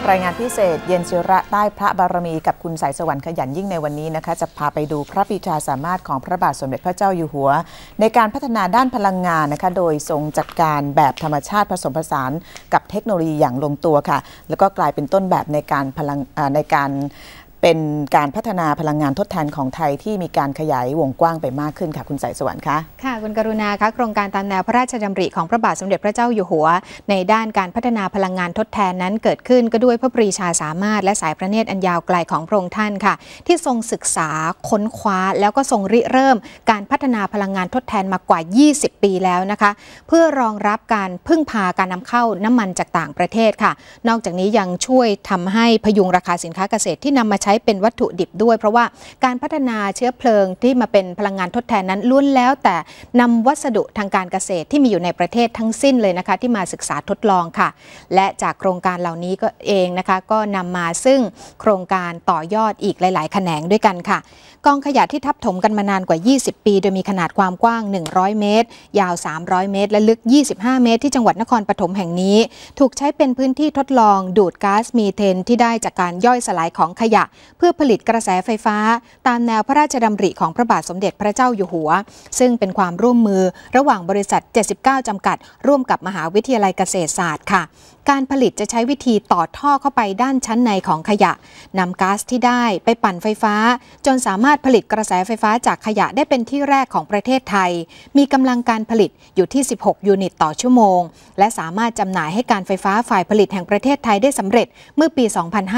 รายงานพิเศษเย็นศิระใต้พระบารมีกับคุณสายสวรรค์ขยันยิ่งในวันนี้นะคะจะพาไปดูพระปรีชาสามารถของพระบาทสมเด็จพระเจ้าอยู่หัวในการพัฒนาด้านพลังงานนะคะโดยทรงจัดการแบบธรรมชาติผสมผสานกับเทคโนโลยีอย่างลงตัวค่ะแล้วก็กลายเป็นต้นแบบในการเป็นการพัฒนาพลังงานทดแทนของไทยที่มีการขยายวงกว้างไปมากขึ้นค่ะคุณสายสวรรค์คะค่ะคุณกรุณาคะโครงการตามแนวพระราชดำริของพระบาทสมเด็จพระเจ้าอยู่หัวในด้านการพัฒนาพลังงานทดแทนนั้นเกิดขึ้นก็ด้วยพระปรีชาสามารถและสายพระเนตรอันยาวไกลของพระองค์ท่านค่ะที่ทรงศึกษาค้นคว้าแล้วก็ทรงริเริ่มการพัฒนาพลังงานทดแทนมากว่า20 ปีแล้วนะคะเพื่อรองรับการพึ่งพาการนำเข้าน้ำมันจากต่างประเทศค่ะนอกจากนี้ยังช่วยทำให้พยุงราคาสินค้าเกษตรที่นำมาใช้เป็นวัตถุดิบด้วยเพราะว่าการพัฒนาเชื้อเพลิงที่มาเป็นพลังงานทดแทนนั้นล้วนแล้วแต่นำวัสดุทางการเกษตรที่มีอยู่ในประเทศทั้งสิ้นเลยนะคะที่มาศึกษาทดลองค่ะและจากโครงการเหล่านี้ก็เองนะคะก็นำมาซึ่งโครงการต่อยอดอีกหลายๆแขนงด้วยกันค่ะกองขยะที่ทับถมกันมานานกว่า20 ปีโดยมีขนาดความกว้าง100เมตรยาว300เมตรและลึก25เมตรที่จังหวัดนครปฐมแห่งนี้ถูกใช้เป็นพื้นที่ทดลองดูดก๊าซมีเทนที่ได้จากการย่อยสลายของขยะเพื่อผลิตกระแสไฟฟ้าตามแนวพระราชดำริของพระบาทสมเด็จพระเจ้าอยู่หัวซึ่งเป็นความร่วมมือระหว่างบริษัท79จำกัดร่วมกับมหาวิทยาลัยเกษตรศาสตร์ค่ะการผลิตจะใช้วิธีต่อท่อเข้าไปด้านชั้นในของขยะนำก๊าซที่ได้ไปปั่นไฟฟ้าจนสามารถผลิตกระแสไฟฟ้าจากขยะได้เป็นที่แรกของประเทศไทยมีกำลังการผลิตอยู่ที่16ยูนิตต่อชั่วโมงและสามารถจำหน่ายให้การไฟฟ้าฝ่ายผลิตแห่งประเทศไทยได้สำเร็จเมื่อปี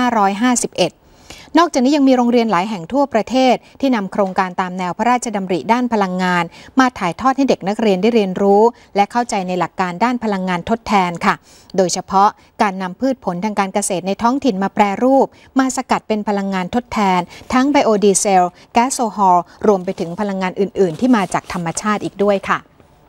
2551นอกจากนี้ยังมีโรงเรียนหลายแห่งทั่วประเทศที่นำโครงการตามแนวพระราชดำริด้านพลังงานมาถ่ายทอดให้เด็กนักเรียนได้เรียนรู้และเข้าใจในหลักการด้านพลังงานทดแทนค่ะโดยเฉพาะการนำพืชผลทางการเกษตรในท้องถิ่นมาแปรรูปมาสกัดเป็นพลังงานทดแทนทั้งไบโอดีเซลแก๊สโซฮอลรวมไปถึงพลังงานอื่นๆที่มาจากธรรมชาติอีกด้วยค่ะ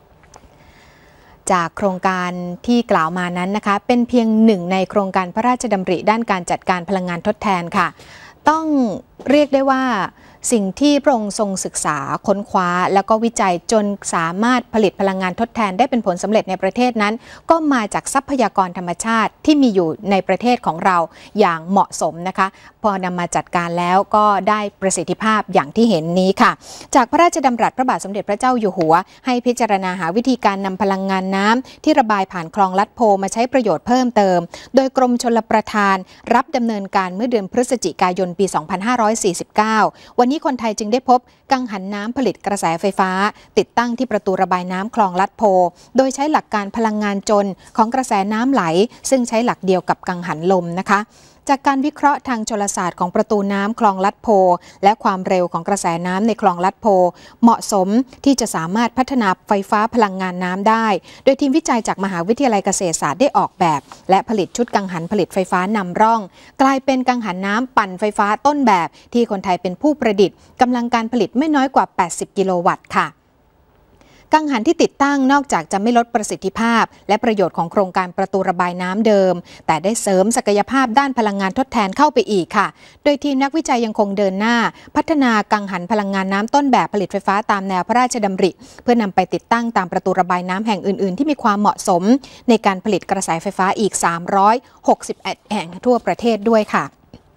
จากโครงการที่กล่าวมานั้นนะคะเป็นเพียงหนึ่งในโครงการพระราชดำริด้านการจัดการพลังงานทดแทนค่ะต้องเรียกได้ว่าสิ่งที่พระองค์ทรงศึกษาค้นคว้าแล้วก็วิจัยจนสามารถผลิตพลังงานทดแทนได้เป็นผลสำเร็จในประเทศนั้นก็มาจากทรัพยากรธรรมชาติที่มีอยู่ในประเทศของเราอย่างเหมาะสมนะคะพอนำมาจัดการแล้วก็ได้ประสิทธิภาพอย่างที่เห็นนี้ค่ะจากพระราชดำรัสพระบาทสมเด็จพระเจ้าอยู่หัวให้พิจารณาหาวิธีการนำพลังงานน้ำที่ระบายผ่านคลองลัดโพมาใช้ประโยชน์เพิ่มเติมโดยกรมชลประทานรับดำเนินการเมื่อเดือนพฤศจิกายนปี 2549 วันนี้คนไทยจึงได้พบกังหันน้ำผลิตกระแสไฟฟ้าติดตั้งที่ประตูระบายน้ำคลองลัดโพโดยใช้หลักการพลังงานจนของกระแสน้ำไหลซึ่งใช้หลักเดียวกับกังหันลมนะคะจากการวิเคราะห์ทางชลศาสตร์ของประตูน้ำคลองลัดโพและความเร็วของกระแสน้ำในคลองลัดโพเหมาะสมที่จะสามารถพัฒนาไฟฟ้าพลังงานน้ำได้โดยทีมวิจัยจากมหาวิทยาลัยเกษตรศาสตร์ได้ออกแบบและผลิตชุดกังหันผลิตไฟฟ้านำร่องกลายเป็นกังหันน้ำปั่นไฟฟ้าต้นแบบที่คนไทยเป็นผู้ประดิษฐ์กำลังการผลิตไม่น้อยกว่า80กิโลวัตต์ค่ะกังหันที่ติดตั้งนอกจากจะไม่ลดประสิทธิภาพและประโยชน์ของโครงการประตูระบายน้ำเดิมแต่ได้เสริมศักยภาพด้านพลังงานทดแทนเข้าไปอีกค่ะโดยทีมนักวิจัยยังคงเดินหน้าพัฒนากังหันพลังงานน้ำต้นแบบผลิตไฟฟ้าตามแนวพระราชดำริเพื่อนำไปติดตั้งตามประตูระบายน้ำแห่งอื่นๆที่มีความเหมาะสมในการผลิตกระแสไฟฟ้าอีก361แห่งทั่วประเทศด้วยค่ะ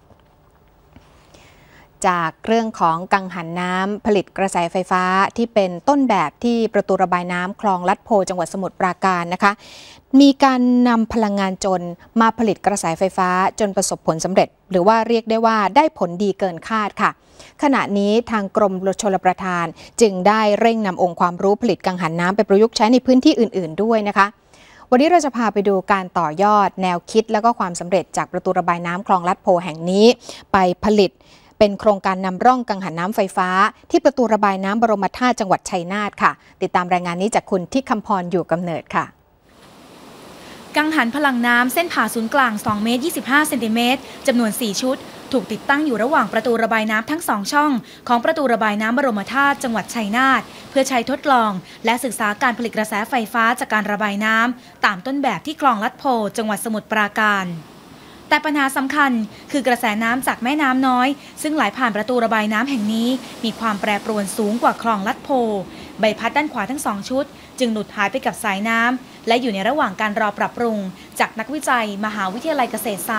จากเรื่องของกังหันน้ำผลิตกระแสไฟฟ้าที่เป็นต้นแบบที่ประตูระบายน้ำคลองลัดโพจังหวัดสมุทรปราการนะคะมีการนำพลังงานจนมาผลิตกระแสไฟฟ้าจนประสบผลสำเร็จหรือว่าเรียกได้ว่าได้ผลดีเกินคาดค่ะขณะนี้ทางกรมชลประทานจึงได้เร่งนำองค์ความรู้ผลิตกังหันน้ำไปประยุกต์ใช้ในพื้นที่อื่นๆด้วยนะคะวันนี้เราจะพาไปดูการต่อยอดแนวคิดและก็ความสำเร็จจากประตูระบายน้ำคลองลัดโพแห่งนี้ไปผลิตเป็นโครงการนำร่องกังหันน้ำไฟฟ้าที่ประตูระบายน้ำบรมธาตุจังหวัดชัยนาทค่ะติดตามรายงานนี้จากคุณทิคำพรอยู่กำเนิดค่ะกังหันพลังน้ำเส้นผ่าศูนย์กลาง2เมตร25เซนติเมตรจำนวน4ชุดถูกติดตั้งอยู่ระหว่างประตูระบายน้ำทั้ง2ช่องของประตูระบายน้ำบรมธาตุจังหวัดชัยนาทเพื่อใช้ทดลองและศึกษาการผลิตกระแสไฟฟ้าจากการระบายน้ำตามต้นแบบที่คลองลัดโพจังหวัดสมุทรปราการแต่ปัญหาสำคัญคือกระแสน้ำจากแม่น้ำน้อยซึ่งไหลผ่านประตูระบายน้ำแห่งนี้มีความแปรปรวนสูงกว่าคลองลัดโพใบพัดด้านขวาทั้ง2ชุดจึงหลุดหายไปกับสายน้ำและอยู่ในระหว่างการรอปรับปรุงจากนักวิจัยมหาวิทยาลัยเกษตรศาสตร์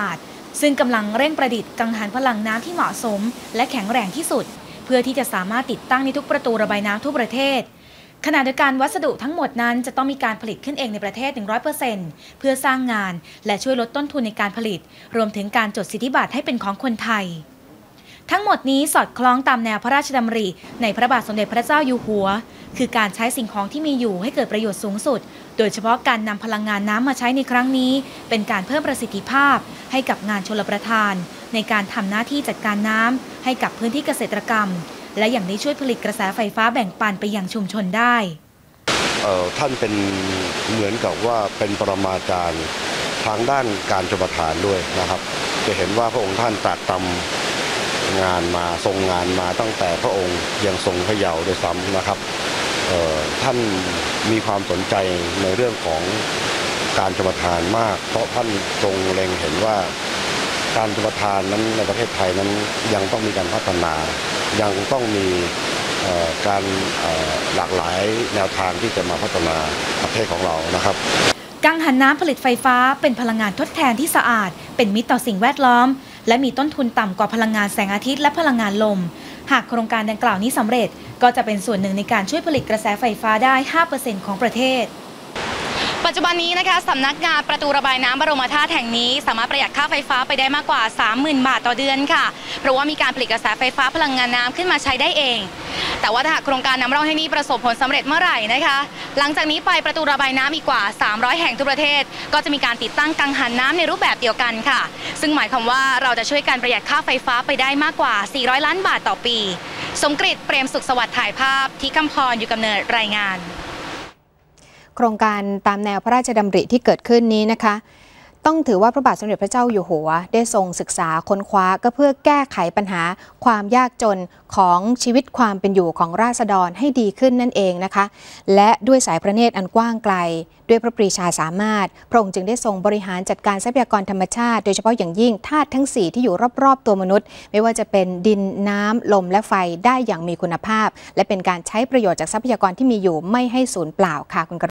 ซึ่งกำลังเร่งประดิษฐ์กังหันพลังน้ำที่เหมาะสมและแข็งแรงที่สุดเพื่อที่จะสามารถติดตั้งในทุกประตูระบายน้ำทั่วประเทศขณะเดียวกันวัสดุทั้งหมดนั้นจะต้องมีการผลิตขึ้นเองในประเทศ 100% เพื่อสร้างงานและช่วยลดต้นทุนในการผลิตรวมถึงการจดสิทธิบัตรให้เป็นของคนไทยทั้งหมดนี้สอดคล้องตามแนวพระราชดำริในพระบาทสมเด็จพระเจ้าอยู่หัวคือการใช้สิ่งของที่มีอยู่ให้เกิดประโยชน์สูงสุดโดยเฉพาะการนำพลังงานน้ำมาใช้ในครั้งนี้เป็นการเพิ่มประสิทธิภาพให้กับงานชลประทานในการทำหน้าที่จัดการน้ำให้กับพื้นที่เกษตรกรรมและอย่างนี้ช่วยผลิตกระแสไฟฟ้าแบ่งปันไปยังชุมชนได้ท่านเป็นเหมือนกับว่าเป็นปรมาจารย์ทางด้านการชลประทานด้วยนะครับจะเห็นว่าพระองค์ท่านตรัสตำงานมาทรงงานมาตั้งแต่พระองค์ยังทรงพระเยาว์ด้วยซ้ำนะครับท่านมีความสนใจในเรื่องของการชลประทานมากเพราะท่านทรงเล็งเห็นว่าการชลประทานนั้นในประเทศไทยนั้นยังต้องมีการพัฒนายังต้องมีการหลากหลายแนวทางที่จะมาพัฒนาประเทศของเรานะครับกังหันน้ำผลิตไฟฟ้าเป็นพลังงานทดแทนที่สะอาดเป็นมิตรต่อสิ่งแวดล้อมและมีต้นทุนต่ำกว่าพลังงานแสงอาทิตย์และพลังงานลมหากโครงการดังกล่าวนี้สำเร็จก็จะเป็นส่วนหนึ่งในการช่วยผลิตกระแสไฟฟ้าได้ 5% ของประเทศปัจจุบันนี้นะคะสำนักงานประตูระบายน้ำบรมธาตุแห่งนี้สามารถประหยัดค่าไฟฟ้าไปได้มากกว่า 30,000 บาทต่อเดือนค่ะเพราะว่ามีการผลิตกระแสไฟฟ้าพลังงานน้ำขึ้นมาใช้ได้เองแต่ว่าถ้าหากโครงการนำร่องแห่งนี้ประสบผลสำเร็จเมื่อไหร่นะคะหลังจากนี้ไปประตูระบายน้ำอีกกว่า300แห่งทั่วประเทศก็จะมีการติดตั้งกังหันน้ำในรูปแบบเดียวกันค่ะซึ่งหมายความว่าเราจะช่วยการประหยัดค่าไฟฟ้าไปได้มากกว่า400ล้านบาทต่อปีสมกฤต เปรมสุขสวัสดิ์ถ่ายภาพที่คำพรอยู่กำเนิดรายงานโครงการตามแนวพระราชดำริที่เกิดขึ้นนี้นะคะต้องถือว่าพระบาทสมเด็จพระเจ้าอยู่หัวได้ทรงศึกษาค้นคว้าก็เพื่อแก้ไขปัญหาความยากจนของชีวิตความเป็นอยู่ของราษฎรให้ดีขึ้นนั่นเองนะคะและด้วยสายพระเนตรอันกว้างไกลด้วยพระปรีชาสามารถพระองค์จึงได้ทรงบริหารจัดการทรัพยากรธรรมชาติโดยเฉพาะอย่างยิ่งธาตุทั้ง4ที่อยู่รอบๆตัวมนุษย์ไม่ว่าจะเป็นดินน้ำลมและไฟได้อย่างมีคุณภาพและเป็นการใช้ประโยชน์จากทรัพยากรที่มีอยู่ไม่ให้สูญเปล่าค่ะคุณ